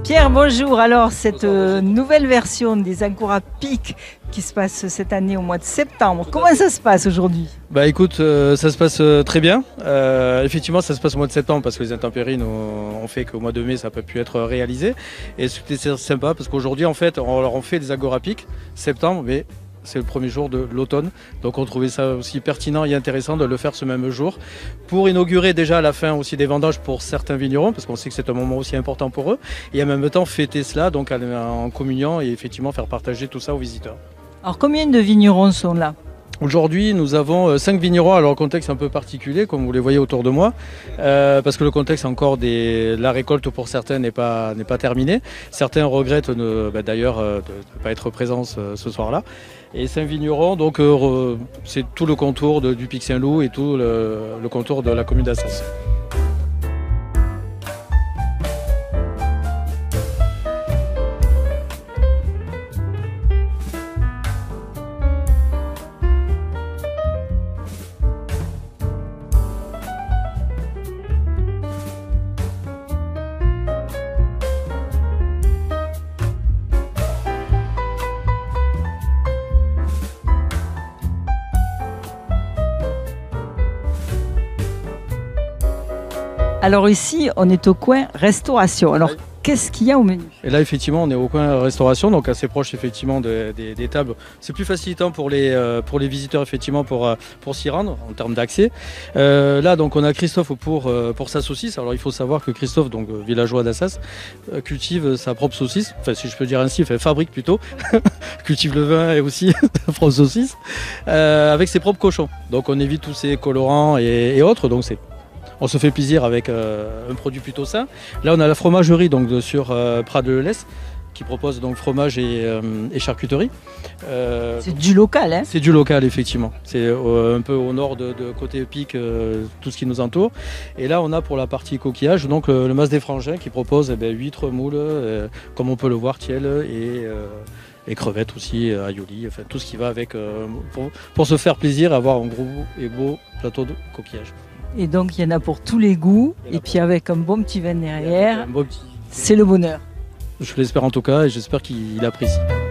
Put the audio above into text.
Pierre, bonjour. Alors, cette nouvelle version des Agora Peak qui se passe cette année au mois de septembre, comment ça se passe aujourd'hui? Bah écoute, ça se passe très bien. Effectivement, ça se passe au mois de septembre parce que les intempéries ont fait qu'au mois de mai, ça n'a pas pu être réalisé. Et c'était sympa parce qu'aujourd'hui, en fait, on fait des Agora Peak septembre, mais c'est le premier jour de l'automne. Donc on trouvait ça aussi pertinent et intéressant de le faire ce même jour pour inaugurer déjà la fin aussi des vendanges pour certains vignerons, parce qu'on sait que c'est un moment aussi important pour eux. Et en même temps fêter cela donc en communion et effectivement faire partager tout ça aux visiteurs. Alors combien de vignerons sont là? Aujourd'hui, nous avons 5 vignerons. Alors, le contexte est un peu particulier, comme vous les voyez autour de moi, parce que le contexte encore la récolte pour certains n'est pas terminée. Certains regrettent d'ailleurs de ne pas être présents ce soir-là. Et 5 vignerons, donc c'est tout le contour du Pic Saint-Loup et tout le contour de la commune d'Assas. Alors ici, on est au coin restauration. Alors, qu'est-ce qu'il y a au menu? Et là, effectivement, on est au coin restauration, donc assez proche effectivement des tables. C'est plus facilitant pour les visiteurs effectivement pour s'y rendre en termes d'accès. Là, donc, on a Christophe pour sa saucisse. Alors, il faut savoir que Christophe, donc villageois d'Assas, cultive sa propre saucisse. Enfin, si je peux dire ainsi, fabrique plutôt. Cultive le vin et aussi sa propre saucisse avec ses propres cochons. Donc, on évite tous ces colorants et autres. Donc, on se fait plaisir avec un produit plutôt sain. Là, on a la fromagerie donc, sur Prat de Lès qui propose donc fromage et charcuterie. C'est du local, hein? C'est du local, effectivement. C'est un peu au nord de côté Pic, tout ce qui nous entoure. Et là, on a pour la partie coquillage donc le Mas des Frangins qui propose huîtres, moules, comme on peut le voir, tiel et crevettes aussi, aioli, enfin tout ce qui va avec pour se faire plaisir, avoir un gros et beau plateau de coquillage. Et donc il y en a pour tous les goûts, et puis avec un bon petit vin derrière, c'est le bonheur. Je l'espère en tout cas et j'espère qu'il apprécie.